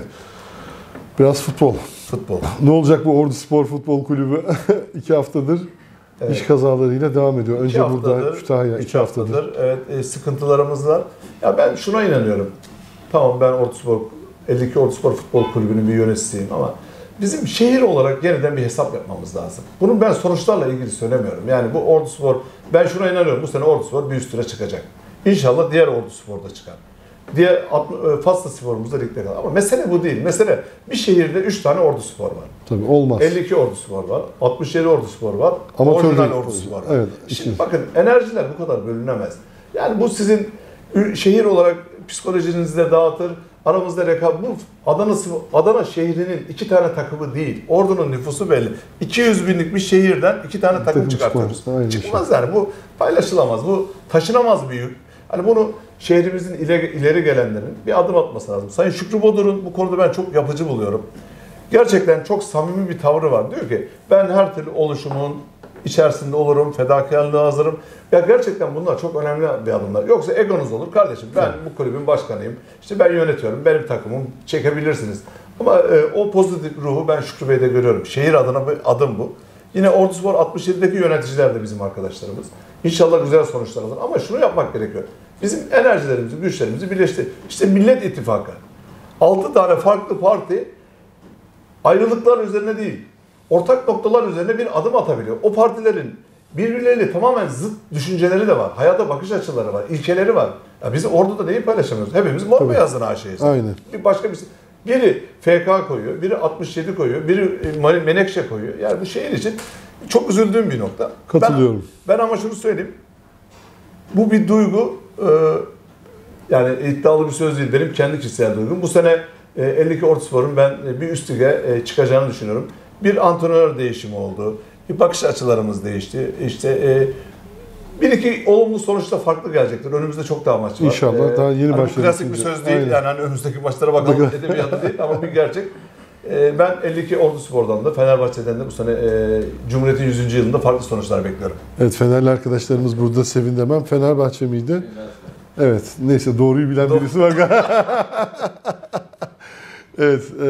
Biraz futbol. Futbol. Ne olacak bu Ordu Spor Futbol Kulübü? iki haftadır evet. iş kazalarıyla devam ediyor. Önce iki burada haftadır, Kütahya. iki haftadır. haftadır. Evet, e, sıkıntılarımız var. Ya ben şuna inanıyorum. Tamam, ben Ordu Spor, elli iki Ordu Spor Futbol Kulübü'nün bir yöneticisiyim ama bizim şehir olarak yeniden bir hesap yapmamız lazım. Bunu ben sonuçlarla ilgili söylemiyorum. Yani bu Ordu Spor, ben şuna inanıyorum. Bu sene Ordu Spor bir üst tura çıkacak. İnşallah diğer Ordu Spor da çıkar. Diğer Faslı Spor'umuz da ligde kalır. Ama mesele bu değil. Mesele bir şehirde üç tane Ordu Spor var. Tabii olmaz. elli iki Ordu Spor var. altmış yedi Ordu Spor var. Orijinal Ordu Spor var. Evet, şimdi iki. Bakın, enerjiler bu kadar bölünemez. Yani bu sizin şehir olarak psikolojinizi de dağıtır. Aramızda rekabet. Bu Adana, Adana şehrinin iki tane takımı değil. Ordu'nun nüfusu belli. iki yüz binlik bir şehirden iki tane takım, takım çıkartıyoruz. Çıkmaz, Çıkmaz yani. Bu paylaşılamaz. Bu taşınamaz bir yük. Hani bunu şehrimizin ileri, ileri gelenlerin bir adım atması lazım. Sayın Şükrü Bodur'un bu konuda ben çok yapıcı buluyorum. Gerçekten çok samimi bir tavrı var. Diyor ki ben her türlü oluşumun içerisinde olurum, fedakarlığa hazırım. Ya gerçekten bunlar çok önemli bir adımlar. Yoksa egonuz olur. Kardeşim ben bu kulübün başkanıyım. İşte ben yönetiyorum. Benim takımım, çekebilirsiniz. Ama e, o pozitif ruhu ben Şükrü Bey'de görüyorum. Şehir adına bir adım bu. Yine Ordu Spor altmış yedideki yöneticiler de bizim arkadaşlarımız. İnşallah güzel sonuçlar alır. Ama şunu yapmak gerekiyor. Bizim enerjilerimizi, güçlerimizi birleştir. İşte Millet İttifakı. altı tane farklı parti ayrılıklar üzerine değil, ortak noktalar üzerine bir adım atabiliyor. O partilerin birbirleriyle tamamen zıt düşünceleri de var. Hayata bakış açıları var, ilkeleri var. Ya biz Ordu'da neyi paylaşamıyoruz? Hepimiz mor beyazına aşığız. Aynen. Bir başka bir biri F K koyuyor, biri altmış yedi koyuyor, biri Menekşe koyuyor. Yani bu şehir için çok üzüldüğüm bir nokta. Katılıyorum. Ben, ben ama şunu söyleyeyim. Bu bir duygu, e, yani iddialı bir söz değil, benim kendi kişisel duygum. Bu sene e, elli iki Orduspor'un ben e, bir üst lige e, çıkacağını düşünüyorum. Bir antrenör değişimi oldu. Bir bakış açılarımız değişti. İşte e, bir iki olumlu sonuç da farklı gelecektir. Önümüzde çok daha maç var. İnşallah Ee, daha yeni hani başladık. klasik bir söz değil. Aynen. Yani hani önümüzdeki maçlara bakalım edebiyatı değil ama bir gerçek. Ee, ben elli iki Orduspor'dan da Fenerbahçe'den de bu sene e, Cumhuriyet'in yüzüncü yılında farklı sonuçlar bekliyorum. Evet, Fenerli arkadaşlarımız burada sevindi hemen. Fenerbahçe miydi? Evet. Neyse, doğruyu bilen Doğru. birisi var. Evet. E,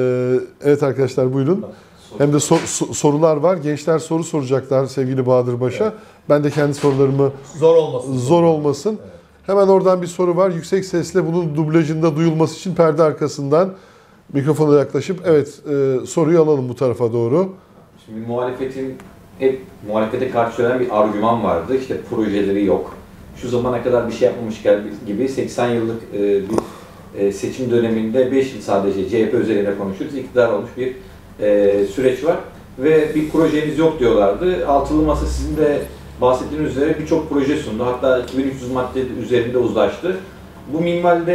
evet arkadaşlar, buyurun. Hem de so- so- sorular var. Gençler soru soracaklar sevgili Bahadır Baş'a. Evet. Ben de kendi sorularımı Zor olmasın. zor olmasın. Evet. Hemen oradan bir soru var. Yüksek sesle bunun dublajında duyulması için perde arkasından mikrofona yaklaşıp evet e, soruyu alalım bu tarafa doğru. Şimdi muhalefetin hep muhalefete karşı söylenen bir argüman vardı. İşte projeleri yok. Şu zamana kadar bir şey yapmamış gibi seksen yıllık e, bir e, seçim döneminde beş yıl sadece C H P üzerine konuşuyoruz. İktidar olmuş bir e, süreç var. Ve bir projeniz yok diyorlardı. Altılı Masa sizin de bahsettiğiniz üzere birçok proje sundu. Hatta iki bin üç yüz madde üzerinde uzlaştı. Bu minvalde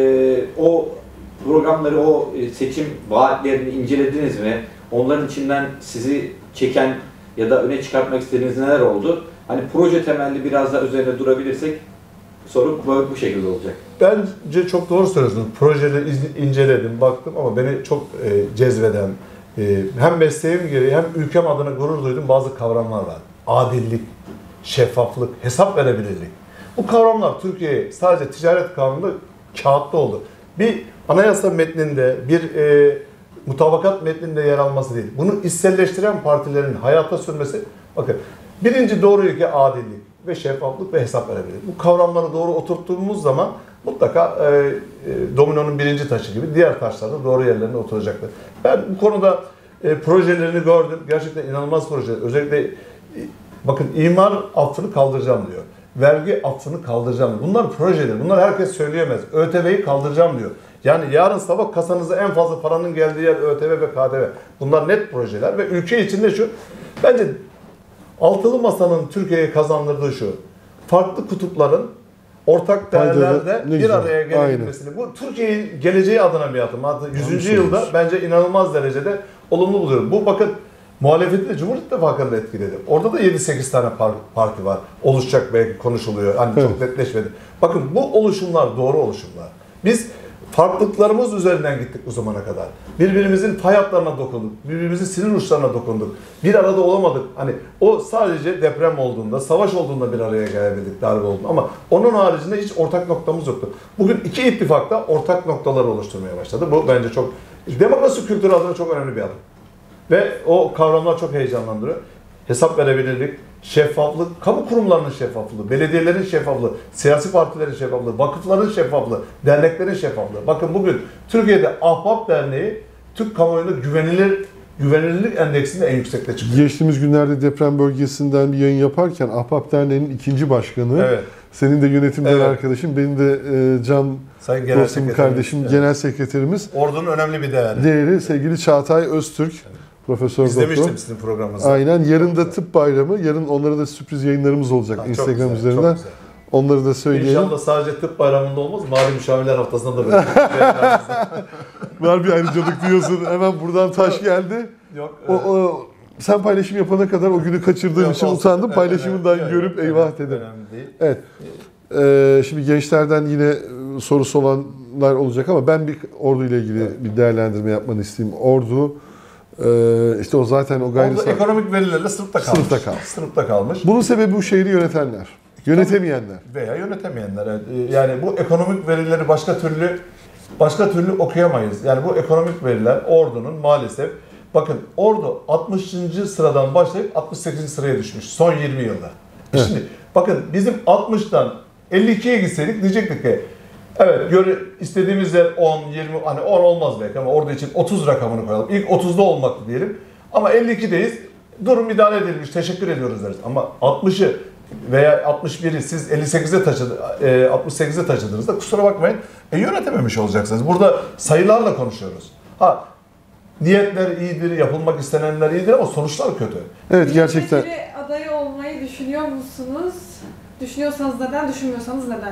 e, o programları, o seçim vaatlerini incelediniz mi? Onların içinden sizi çeken ya da öne çıkartmak istediğiniz neler oldu? Hani proje temelli biraz daha üzerine durabilirsek soru böyle bu şekilde olacak. Bence çok doğru söylüyorsunuz. Projeleri iz- inceledim, baktım ama beni çok e, cezbeden, e, hem mesleğim gereği hem ülkem adına gurur duydum bazı kavramlar var. Adillik, şeffaflık, hesap verebilirlik. Bu kavramlar Türkiye'ye sadece ticaret kanununda kağıtta oldu. Bir anayasa metninde, bir e, mutabakat metninde yer alması değil. Bunu içselleştiren partilerin hayata sürmesi, bakın birinci doğru ilke adillik ve şeffaflık ve hesap verebilirlik. Bu kavramları doğru oturttuğumuz zaman mutlaka e, e, dominonun birinci taşı gibi diğer taşlar da doğru yerlerine oturacaktır. Ben bu konuda e, projelerini gördüm. Gerçekten inanılmaz projeler. Özellikle e, bakın imar affını kaldıracağım diyor. Vergi affını kaldıracağım diyor. Bunlar projeler. Bunlar herkes söyleyemez. ÖTV'yi kaldıracağım diyor. Yani yarın sabah kasanıza en fazla paranın geldiği yer ÖTV ve K D V. Bunlar net projeler ve ülke içinde şu. Bence Altılı Masa'nın Türkiye'ye kazandırdığı şu. Farklı kutupların ortak değerlerde bir güzel. araya gelebilmesini. Bu Türkiye'nin geleceği adına bir adım. Hatta yüzüncü yılda bence inanılmaz derecede olumlu buluyorum. Bu bakın muhalefeti de Cumhur İttifakı'nı da etkiledi. Orada da yedi sekiz tane parti var. Oluşacak belki konuşuluyor. Hani evet. Çok netleşmedi. Bakın bu oluşumlar doğru oluşumlar. Biz farklılıklarımız üzerinden gittik bu zamana kadar. Birbirimizin fay hatlarına dokunduk. Birbirimizin sinir uçlarına dokunduk. Bir arada olamadık. Hani o sadece deprem olduğunda, savaş olduğunda bir araya gelebildik, darbe olduğunda. Ama onun haricinde hiç ortak noktamız yoktu. Bugün iki ittifakta ortak noktaları oluşturmaya başladı. Bu bence çok, demokrasi kültürü adına çok önemli bir adım. Ve o kavramlar çok heyecanlandırıyor. Hesap verebilirlik, şeffaflık, kamu kurumlarının şeffaflığı, belediyelerin şeffaflığı, siyasi partilerin şeffaflığı, vakıfların şeffaflığı, derneklerin şeffaflığı. Bakın bugün Türkiye'de Ahbap Derneği Türk kamuoyunda güvenilir güvenilirlik endeksinde en yüksekte çıkıyor. Geçtiğimiz günlerde deprem bölgesinden bir yayın yaparken Ahbap Derneği'nin ikinci başkanı, evet. Senin de yönetimden evet. arkadaşın, benim de e, Can Sayın Genel dostum, kardeşim, evet. Genel Sekreterimiz. Ordunun önemli bir değeri. Değeri sevgili Çağatay Öztürk. Evet. Profesör İzlemiştim doktor. sizin programınızı. Aynen. Yarın da tıp bayramı. Yarın onlara da sürpriz yayınlarımız olacak ha, Instagram güzel, üzerinden. Onları da söyleyelim. İnşallah sadece tıp bayramında olmaz. Mali müşavirler haftasında da böyle. Var bir ayrıcalık diyorsun. Hemen buradan taş geldi. Yok. O, o, sen paylaşım yapana kadar o günü kaçırdığım yok, için olsun. Utandım. Evet, Paylaşımından evet, görüp evet, eyvah dedim. Önemli değil. Evet. Ee, şimdi gençlerden yine sorusu olanlar olacak ama ben bir Ordu ile ilgili evet. bir değerlendirme yapmanı isteyeyim. Ordu Ee, işte o zaten o gayri Orada ekonomik verilerle sınıfta kalmış. Sınıfta kalmış. Sınıfta kalmış. Bunun sebebi bu şehri yönetenler, yönetemeyenler. Veya yönetemeyenler. Yani bu ekonomik verileri başka türlü başka türlü okuyamayız. Yani bu ekonomik veriler Ordu'nun maalesef, bakın Ordu altmışıncı sıradan başlayıp altmış sekizinci sıraya düşmüş son yirmi yılda. Evet. Şimdi bakın bizim altmıştan elli ikiye gitseydik diyecektik ki evet, göre istediğimiz yer on, yirmi, hani on olmaz belki ama orada için otuz rakamını koyalım. İlk otuzda olmaktı diyelim. Ama elli ikideyiz. Durum idare edilmiş. Teşekkür ediyoruz deriz. Ama altmışı veya altmış biri siz elli sekize taşıdı, altmış sekize taşıdığınızda kusura bakmayın e, yönetememiş olacaksınız. Burada sayılarla konuşuyoruz. Ha, niyetler iyidir, yapılmak istenenler iyidir ama sonuçlar kötü. Evet, gerçekten. Milletvekili adayı olmayı düşünüyor musunuz? Düşünüyorsanız neden, düşünmüyorsanız neden?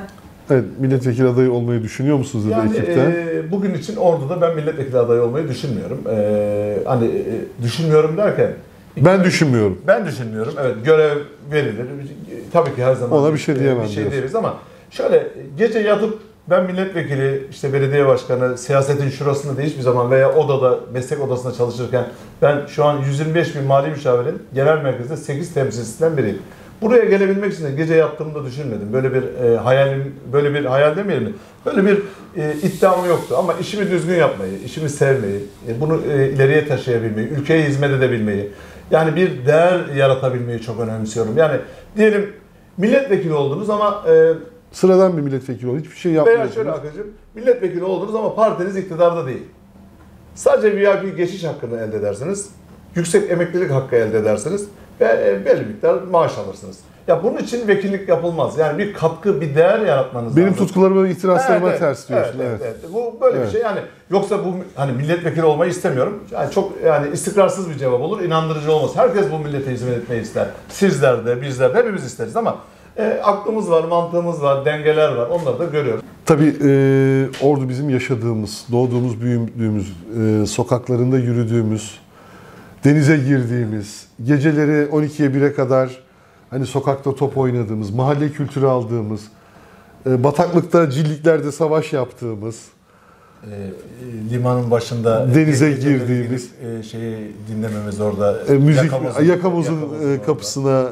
Evet, milletvekili adayı olmayı düşünüyor musunuz dedi Yani ekipte? e, bugün için Ordu'da ben milletvekili adayı olmayı düşünmüyorum. E, hani e, düşünmüyorum derken Ben düşünmüyorum. ben düşünmüyorum. Evet, görev verilir. Tabii ki her zaman Ona bir şey diyemem bir şey diyorsun. deriz ama şöyle gece yatıp ben milletvekili, işte belediye başkanı, siyasetin şurasında da hiçbir zaman veya odada, meslek odasında çalışırken ben şu an yüz yirmi beş bin mali müşavirin genel merkezde sekiz temsilcisinden biriyim. Buraya gelebilmek için de gece yattığımı da düşünmedim. Böyle bir e, hayalim, böyle bir hayal demeyelim mi? Böyle bir e, iddiam yoktu ama işimi düzgün yapmayı, işimi sevmeyi, e, bunu e, ileriye taşıyabilmeyi, ülkeye hizmet edebilmeyi, yani bir değer yaratabilmeyi çok önemsiyorum. Yani diyelim milletvekili oldunuz ama e, Sıradan bir milletvekili oldu. Hiçbir şey veya yapmıyorsunuz. şöyle Akıncığım, milletvekili oldunuz ama partiniz iktidarda değil. Sadece V I P geçiş hakkını elde edersiniz. Yüksek emeklilik hakkı elde edersiniz. Ve belli miktar maaş alırsınız. Ya bunun için vekillik yapılmaz. Yani bir katkı, bir değer yaratmanız Benim lazım. tutkularıma ve ihtiraslarıma Evet, ters diyorsun. Evet, Evet, evet, evet. Bu böyle Evet. bir şey. Yani yoksa bu hani milletvekili olmayı istemiyorum. Yani çok yani istikrarsız bir cevap olur. İnandırıcı olmaz. Herkes bu millete hizmet etmeyi ister. Sizler de, bizler de hepimiz isteriz ama e, aklımız var, mantığımız var, dengeler var. Onları da görüyoruz. Tabii e, Ordu bizim yaşadığımız, doğduğumuz, büyüdüğümüz, e, sokaklarında yürüdüğümüz, denize girdiğimiz, geceleri on ikiye bire kadar hani sokakta top oynadığımız, mahalle kültürü aldığımız, e, bataklıkta, cilliklerde savaş yaptığımız, E, limanın başında Denize geceleri girdiğimiz- gidip, e, şeyi dinlememiz orada. e, müzik, yakamızın- yakamızın yakamızın e, orada. kapısına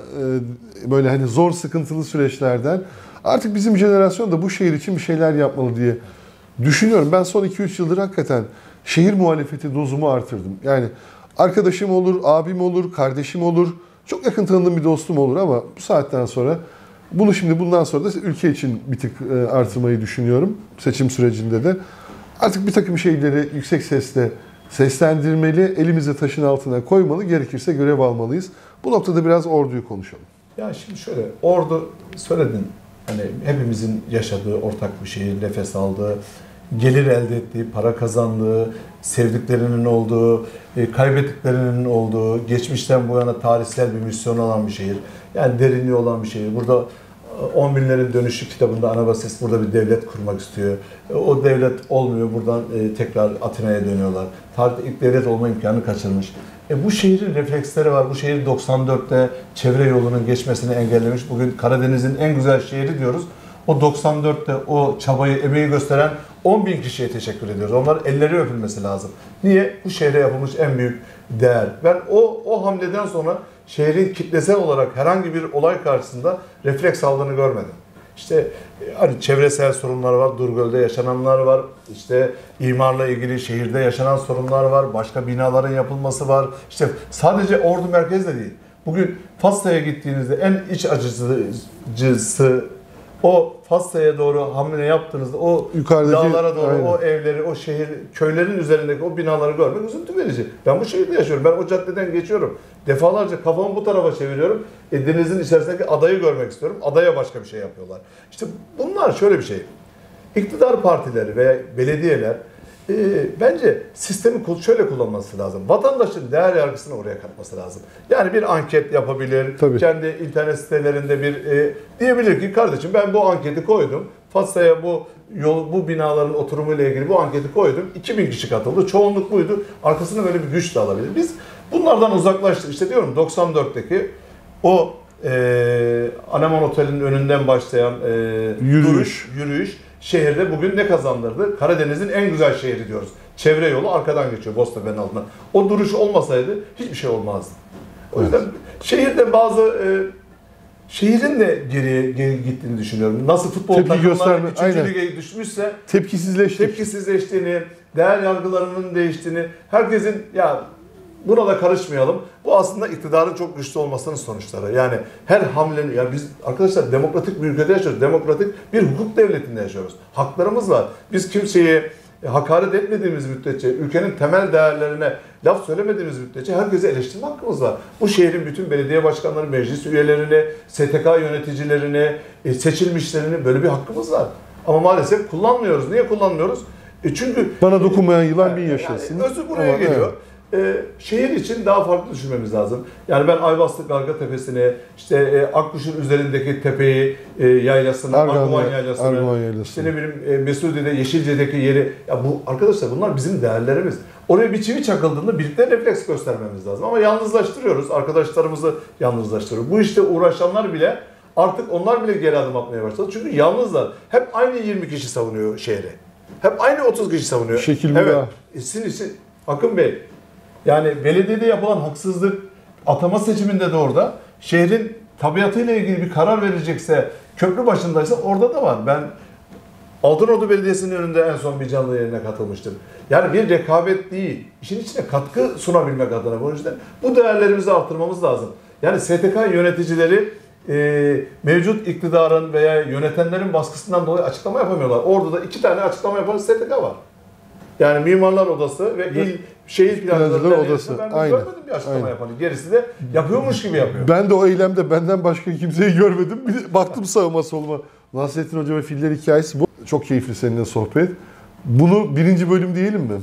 e, böyle hani zor sıkıntılı süreçlerden artık bizim jenerasyon da bu şehir için bir şeyler yapmalı diye düşünüyorum. Ben son iki üç yıldır hakikaten şehir muhalefeti dozumu artırdım. Yani arkadaşım olur, abim olur, kardeşim olur, çok yakın tanıdığım bir dostum olur ama bu saatten sonra bunu şimdi bundan sonra da ülke için bir tık e, artırmayı düşünüyorum seçim sürecinde de. Artık bir takım şeyleri yüksek sesle seslendirmeli, elimizi taşın altına koymalı, gerekirse görev almalıyız. Bu noktada biraz Ordu'yu konuşalım. Ya şimdi şöyle, Ordu söyledin, hani hepimizin yaşadığı ortak bir şehir, nefes aldığı, gelir elde ettiği, para kazandığı, sevdiklerinin olduğu, e, kaybettiklerinin olduğu, geçmişten bu yana tarihsel bir misyonu olan bir şehir. Yani derinliği olan bir şehir. Burada on binlerin dönüşü kitabında Anabasis burada bir devlet kurmak istiyor. E, o devlet olmuyor, buradan e, tekrar Atina'ya dönüyorlar. Tarihte ilk devlet olma imkanı kaçırmış. E, bu şehrin refleksleri var. Bu şehir doksan dörtte çevre yolunun geçmesini engellemiş. Bugün Karadeniz'in en güzel şehri diyoruz. O doksan dörtte o çabayı, emeği gösteren on bin kişiye teşekkür ediyoruz. Onların elleri öpülmesi lazım. Niye? Bu şehre yapılmış en büyük değer. Ben o o hamleden sonra şehrin kitlesel olarak herhangi bir olay karşısında refleks aldığını görmedim. İşte hani çevresel sorunlar var, Durgöl'de yaşananlar var, işte imarla ilgili şehirde yaşanan sorunlar var, başka binaların yapılması var. İşte sadece Ordu merkezde değil. Bugün Fassa'ya gittiğinizde en iç acısı o Fassa'ya doğru hamle yaptığınızda o Yukarıdaki- dağlara doğru aynen. o evleri, o şehir, köylerin üzerindeki o binaları görmek üzüntü verici. Ben bu şehirde yaşıyorum. Ben o caddeden geçiyorum. Defalarca kafamı bu tarafa çeviriyorum. E, denizin içerisindeki adayı görmek istiyorum. Adaya başka bir şey yapıyorlar. İşte bunlar şöyle bir şey. İktidar partileri veya belediyeler e, bence sistemi şöyle kullanması lazım. Vatandaşın değer yargısını oraya katması lazım. Yani bir anket yapabilir. Tabii. Kendi internet sitelerinde bir e, diyebilir ki kardeşim ben bu anketi koydum. Fatsa'ya bu yol, bu binaların oturumuyla ilgili bu anketi koydum. iki bin kişi katıldı. Çoğunluk buydu. Arkasına böyle bir güç de alabilir. Biz bunlardan uzaklaştık. İşte diyorum doksan dörtteki o e, Anemon Otel'in önünden başlayan e, Yürüyüş. duruş, yürüyüş şehirde bugün ne kazandırdı? Karadeniz'in en güzel şehri diyoruz. Çevre yolu arkadan geçiyor Boztepe'nin altından. O duruş olmasaydı hiçbir şey olmazdı. O yüzden şehirde bazı e, şehrin de geriye geri gittiğini düşünüyorum. Nasıl futbol Tepki takımları gösterme, üçüncü aynen. lige düşmüşse Tepkisizleştik. tepkisizleştiğini, değer yargılarının değiştiğini, herkesin ya buna da karışmayalım. Bu aslında iktidarın çok güçlü olmasının sonuçları. Yani her hamlenin, ya biz arkadaşlar demokratik bir ülkede yaşıyoruz. Demokratik bir hukuk devletinde yaşıyoruz. Haklarımız var. Biz kimseye hakaret etmediğimiz müddetçe, ülkenin temel değerlerine laf söylemediğimiz müddetçe herkese eleştirme hakkımız var. Bu şehrin bütün belediye başkanları, meclis üyelerini, S T K yöneticilerini, seçilmişlerini böyle bir hakkımız var. Ama maalesef kullanmıyoruz. Niye kullanmıyoruz? E çünkü Bana dokunmayan yılan bin yaşasın. yani özü buraya Ama geliyor. evet. e, şehir için daha farklı düşünmemiz lazım. Yani ben Ayvaslı Gargatepesi'ni, işte e, Akkuş'un üzerindeki tepeyi, e, yaylasını, Argan, Arguvan yaylasını, Arguvan yaylasını, işte ne bileyim e, Mesudi'de, Yeşilce'deki yeri. Ya bu arkadaşlar bunlar bizim değerlerimiz. Oraya bir çivi çakıldığında birlikte refleks göstermemiz lazım. Ama yalnızlaştırıyoruz, arkadaşlarımızı yalnızlaştırıyoruz. Bu işte uğraşanlar bile artık onlar bile geri adım atmaya başladı. Çünkü yalnızlar. Hep aynı yirmi kişi savunuyor şehri. Hep aynı otuz kişi savunuyor. Şekil evet. daha. İsin, isin. Akın Bey, yani belediyede yapılan haksızlık, atama seçiminde de orada, şehrin tabiatıyla ilgili bir karar verecekse, köprü başındaysa orada da var. Ben Altınordu Belediyesi'nin önünde en son bir canlı yayına katılmıştım. Yani bir rekabet değil, işin içine katkı sunabilmek adına bu yüzden bu değerlerimizi artırmamız lazım. Yani S T K yöneticileri e, mevcut iktidarın veya yönetenlerin baskısından dolayı açıklama yapamıyorlar. Orada da iki tane açıklama yapan S T K var. Yani Mimarlar Odası ve İl Şehir Plancılar Odası. Ben Aynen. görmedim bir açıklama Aynen. yapanı. Gerisi de yapıyormuş gibi yapıyor. Ben de o eylemde benden başka kimseyi görmedim. Bir baktım sağıma soluma. Nasrettin Hoca ve Filler hikayesi bu. Çok keyifli seninle sohbet. Bunu birinci bölüm diyelim mi?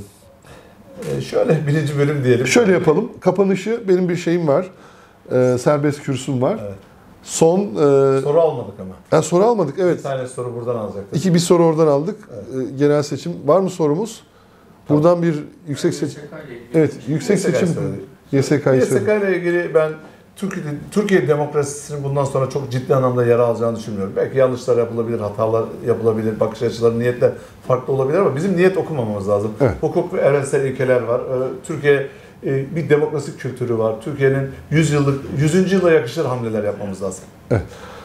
Ee, şöyle birinci bölüm diyelim. Şöyle yapalım. Kapanışı benim bir şeyim var. Ee, serbest kürsüm var. Evet. Son... E, soru almadık ama. Yani soru almadık evet. Bir tane soru buradan alacaktık. İki bir soru oradan aldık. Evet. Ee, genel seçim. Var mı sorumuz? Tamam. Buradan bir yüksek seçim... Evet, yüksek seçim... Y S K'yı Y S K ile ilgili ben Türkiye, Türkiye demokrasisinin bundan sonra çok ciddi anlamda yara alacağını düşünmüyorum. Belki yanlışlar yapılabilir, hatalar yapılabilir, bakış açıları, niyetler farklı olabilir ama bizim niyet okumamamız lazım. Evet. Hukuk ve evrensel ilkeler var. Türkiye bir demokrasi kültürü var. Türkiye'nin yüz yıllık, yüzüncü yıla yakışır hamleler yapmamız lazım. Evet.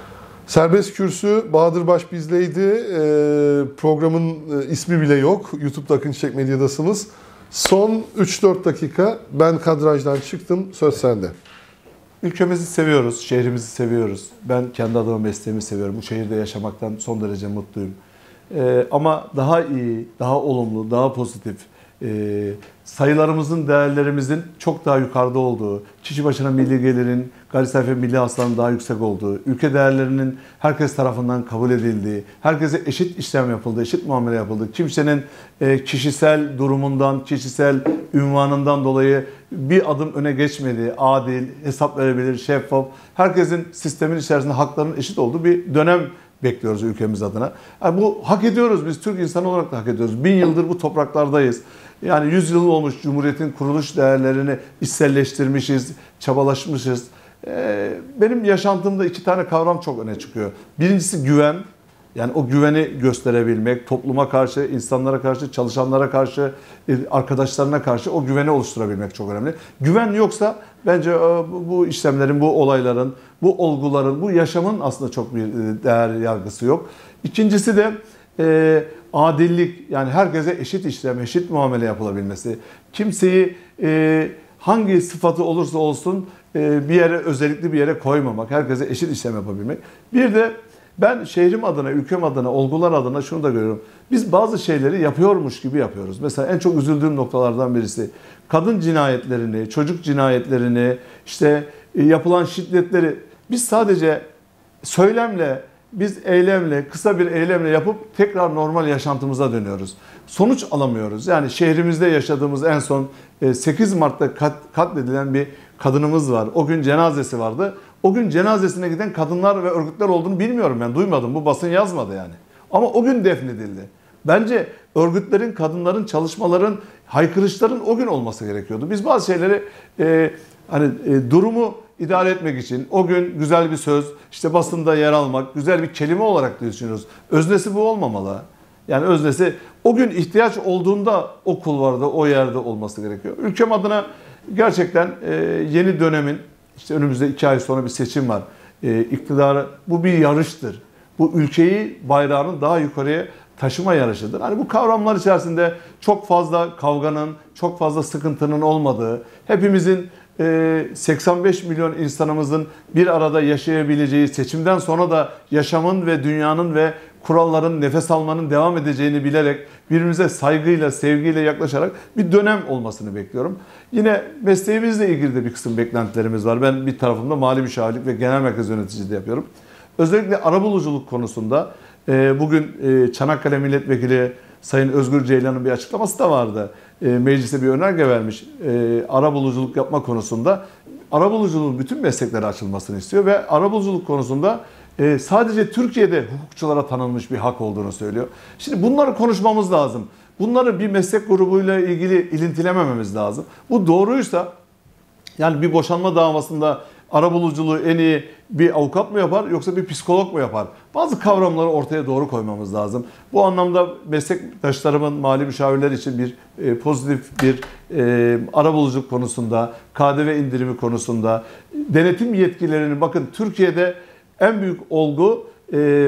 Serbest Kürsü, Bahadır Baş bizleydi. Ee, programın ismi bile yok. YouTube'da Akın Çiçek Medya'dasınız. Son üç dört dakika ben kadrajdan çıktım. Söz sende. Ülkemizi seviyoruz, şehrimizi seviyoruz. Ben kendi adıma mesleğimi seviyorum. Bu şehirde yaşamaktan son derece mutluyum. Ee, ama daha iyi, daha olumlu, daha pozitif, e, sayılarımızın, değerlerimizin çok daha yukarıda olduğu, kişi başına milli gelirin, gayri safi milli hasılanın daha yüksek olduğu, ülke değerlerinin herkes tarafından kabul edildiği, herkese eşit işlem yapıldığı, eşit muamele yapıldığı, kimsenin e, kişisel durumundan, kişisel ünvanından dolayı bir adım öne geçmediği, adil, hesap verebilir, şeffaf, herkesin sistemin içerisinde haklarının eşit olduğu bir dönem bekliyoruz ülkemiz adına. Yani bu hak ediyoruz, biz Türk insanı olarak da hak ediyoruz. Bin yıldır bu topraklardayız. Yani yüz yıl olmuş Cumhuriyet'in kuruluş değerlerini içselleştirmişiz, çabalaşmışız. Benim yaşantımda iki tane kavram çok öne çıkıyor. Birincisi güven. Yani o güveni gösterebilmek, topluma karşı, insanlara karşı, çalışanlara karşı, arkadaşlarına karşı o güveni oluşturabilmek çok önemli. Güven yoksa bence bu işlemlerin, bu olayların, bu olguların, bu yaşamın aslında çok bir değer yargısı yok. İkincisi de e, adillik, yani herkese eşit işlem, eşit muamele yapılabilmesi. Kimseyi e, hangi sıfatı olursa olsun e, bir yere, özellikle bir yere koymamak, herkese eşit işlem yapabilmek. Bir de ben şehrim adına, ülkem adına, olgular adına şunu da görüyorum. Biz bazı şeyleri yapıyormuş gibi yapıyoruz. Mesela en çok üzüldüğüm noktalardan birisi kadın cinayetlerini, çocuk cinayetlerini, işte yapılan şiddetleri biz sadece söylemle, biz eylemle, kısa bir eylemle yapıp tekrar normal yaşantımıza dönüyoruz. Sonuç alamıyoruz. Yani şehrimizde yaşadığımız en son sekiz Mart'ta kat, katledilen bir kadınımız var. O gün cenazesi vardı. O gün cenazesine giden kadınlar ve örgütler olduğunu bilmiyorum ben. Duymadım. Bu basın yazmadı yani. Ama o gün defnedildi. Bence örgütlerin, kadınların, çalışmaların, haykırışların o gün olması gerekiyordu. Biz bazı şeyleri e, hani e, durumu idare etmek için o gün güzel bir söz, işte basında yer almak, güzel bir kelime olarak düşünüyoruz. Öznesi bu olmamalı. Yani öznesi o gün ihtiyaç olduğunda o kulvarda, o yerde olması gerekiyor. Ülkem adına gerçekten e, yeni dönemin, işte önümüzde iki ay sonra bir seçim var. E, iktidarı, bu bir yarıştır. Bu ülkeyi, bayrağının daha yukarıya taşıma yarışıdır. Hani bu kavramlar içerisinde çok fazla kavganın, çok fazla sıkıntının olmadığı, hepimizin e, seksen beş milyon insanımızın bir arada yaşayabileceği, seçimden sonra da yaşamın ve dünyanın ve kuralların, nefes almanın devam edeceğini bilerek birbirimize saygıyla, sevgiyle yaklaşarak bir dönem olmasını bekliyorum. Yine mesleğimizle ilgili de bir kısım beklentilerimiz var. Ben bir tarafımda mali müşavirlik ve genel merkez yöneticiliği de yapıyorum. Özellikle arabuluculuk konusunda bugün Çanakkale Milletvekili Sayın Özgür Ceylan'ın bir açıklaması da vardı. E, meclise bir önerge vermiş. E, arabuluculuk yapma konusunda. Arabuluculuğun bütün mesleklere açılmasını istiyor ve arabuluculuk konusunda e, sadece Türkiye'de hukukçulara tanınmış bir hak olduğunu söylüyor. Şimdi bunları konuşmamız lazım. Bunları bir meslek grubuyla ilgili ilintilemememiz lazım. Bu doğruysa, yani bir boşanma davasında arabuluculuğu en iyi bir avukat mı yapar yoksa bir psikolog mu yapar? Bazı kavramları ortaya doğru koymamız lazım. Bu anlamda meslektaşlarımın, mali müşavirler için bir e, pozitif bir e, arabuluculuk konusunda, K D V indirimi konusunda, denetim yetkilerinin, bakın Türkiye'de en büyük olgu e,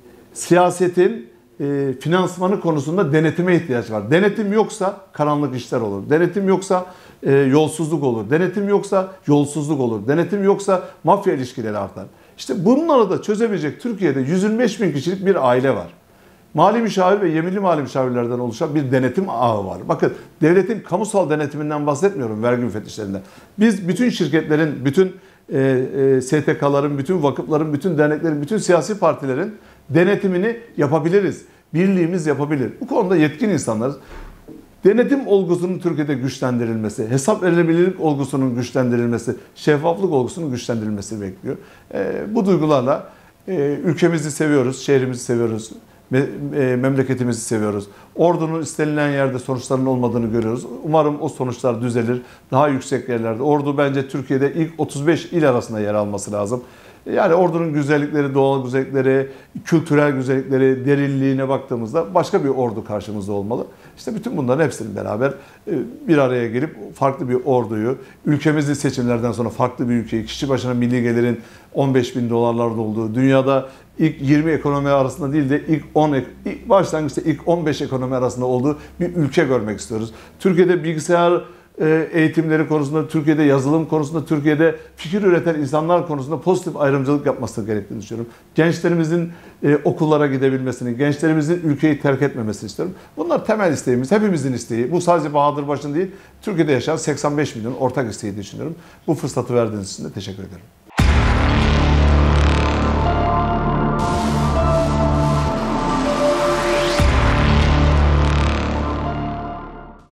siyasetin e, finansmanı konusunda denetime ihtiyaç var. Denetim yoksa karanlık işler olur. Denetim yoksa e, yolsuzluk olur. Denetim yoksa yolsuzluk olur. Denetim yoksa mafya ilişkileri artar. İşte bunları da çözebilecek Türkiye'de yüz yirmi beş bin kişilik bir aile var. Mali müşavir ve yeminli mali müşavirlerden oluşan bir denetim ağı var. Bakın, devletin kamusal denetiminden bahsetmiyorum, vergi müfettişlerinden. Biz bütün şirketlerin, bütün e, e, S T K'ların, bütün vakıfların, bütün derneklerin, bütün siyasi partilerin denetimini yapabiliriz. Birliğimiz yapabilir. Bu konuda yetkin insanlarız. Denetim olgusunun Türkiye'de güçlendirilmesi, hesap verilebilirlik olgusunun güçlendirilmesi, şeffaflık olgusunun güçlendirilmesi bekliyor. E, bu duygularla e, ülkemizi seviyoruz, şehrimizi seviyoruz, me, e, memleketimizi seviyoruz. Ordunun istenilen yerde sonuçların olmadığını görüyoruz. Umarım o sonuçlar düzelir, daha yüksek yerlerde. Ordu bence Türkiye'de ilk otuz beş il arasında yer alması lazım. Yani ordunun güzellikleri, doğal güzellikleri, kültürel güzellikleri, derinliğine baktığımızda başka bir ordu karşımızda olmalı. İşte bütün bunların hepsinin beraber bir araya gelip farklı bir orduyu, ülkemizin seçimlerden sonra farklı bir ülkeyi, kişi başına milli gelirin on beş bin dolarlarda olduğu, dünyada ilk yirmi ekonomi arasında değil de ilk on, ilk başlangıçta ilk on beş ekonomi arasında olduğu bir ülke görmek istiyoruz. Türkiye'de bilgisayar eğitimleri konusunda, Türkiye'de yazılım konusunda, Türkiye'de fikir üreten insanlar konusunda pozitif ayrımcılık yapması gerektiğini düşünüyorum. Gençlerimizin e, okullara gidebilmesini, gençlerimizin ülkeyi terk etmemesini istiyorum. Bunlar temel isteğimiz, hepimizin isteği. Bu sadece Bahadır Baş'ın değil, Türkiye'de yaşayan seksen beş milyon ortak isteği düşünüyorum. Bu fırsatı verdiğiniz için de teşekkür ederim.